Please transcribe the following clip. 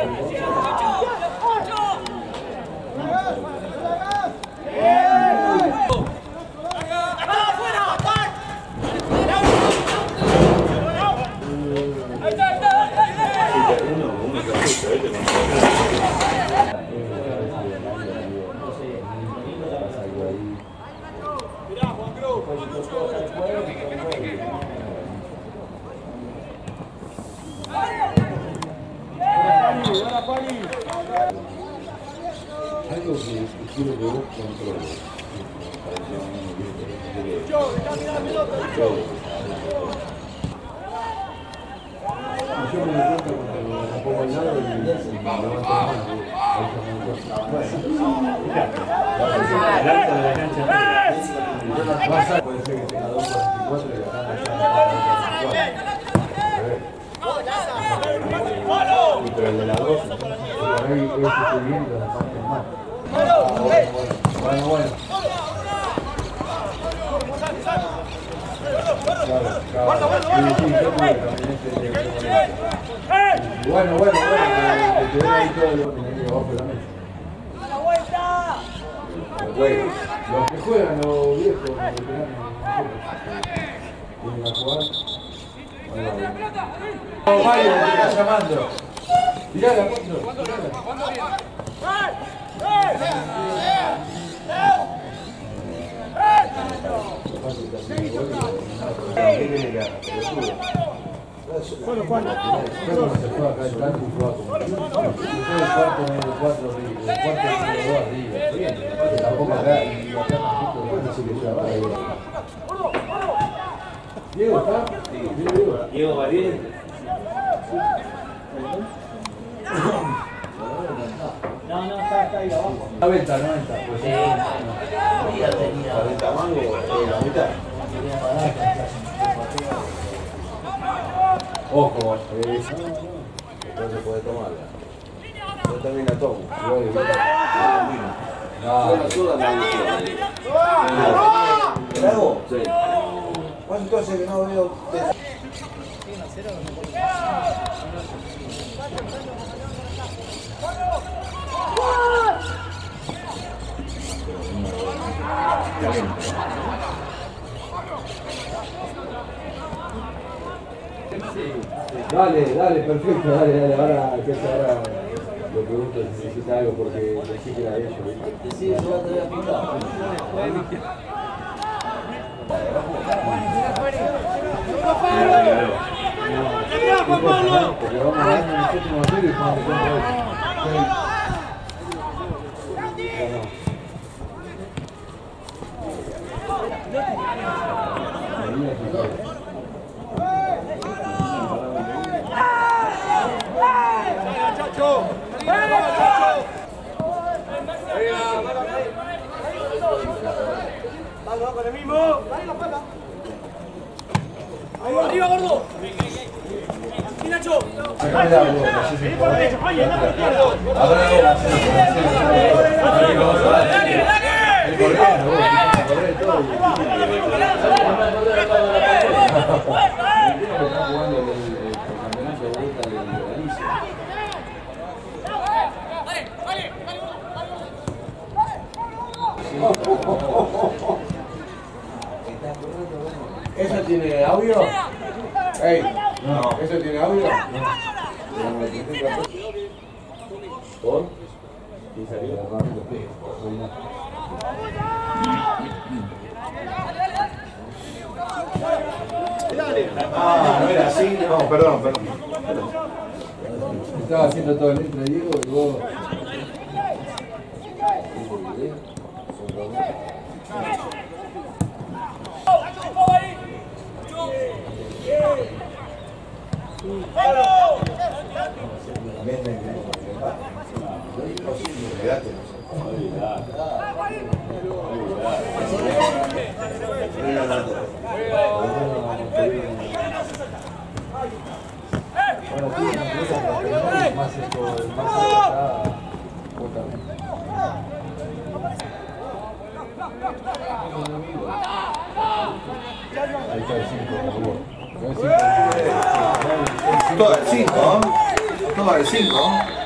Algo que quiero que vos controles. Yo me doy cuenta cuando me pongo al lado y me levanto más. El alto de la cancha. Puede ser que tenga 2.44 y la pero el de la 2, por ahí es subiendo la parte más. Bueno. Bueno, te quedé ahí todo lo que tenía abajo de la mesa. Los que juegan, los viejos, los veteranos, tienen a jugar. Mario, me está llamando. Tirala, Bueno, Juan. Se fue acá el tanto y jugaba como el cuarto medio 4 arriba, el cuarto medio 2 arriba. Tampoco acá, y acá tampoco no se le llama. ¿Diego está? Sí, Diego Valiente. No, está ahí abajo. 90. Pues sí. Ya tenía. 40 mangos en la mitad. Ojo, Después se puede tomarla. Yo también la tomo. Yo la suda, ¿la hago? Sí. ¿Cuánto hace que no veo? Dale, perfecto, dale, ahora que ahora lo pregunto si necesita algo porque pensé que era ellos. Sí, yo te voy a pintar. Porque vamos ganando nosotros a hacer y cuando con el mismo. Dale la pata. Ahí va, arriba, gordo. Y Nacho. ¿Eso tiene audio? Ey, no. ¿Eso tiene audio? ¿Por? ¿Y salió? Ah, no era así. No, perdón. Estaba haciendo todo el intro de Diego y vos... Ahí está el 5, Todo el 5, ¿no? Todo el 5.